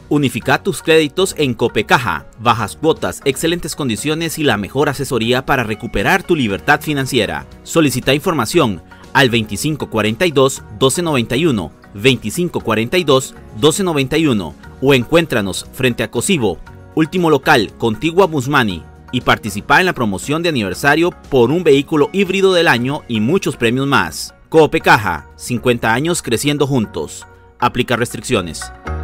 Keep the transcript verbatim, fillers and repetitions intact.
Unifica tus créditos en Copecaja, bajas cuotas, excelentes condiciones y la mejor asesoría para recuperar tu libertad financiera. Solicita información al veinticinco cuarenta y dos, doce noventa y uno, veinticinco cuarenta y dos, doce noventa y uno o encuéntranos frente a Cocibo, último local, contigua Musmani, y participa en la promoción de aniversario por un vehículo híbrido del año y muchos premios más. Copecaja, cincuenta años creciendo juntos. Aplica restricciones.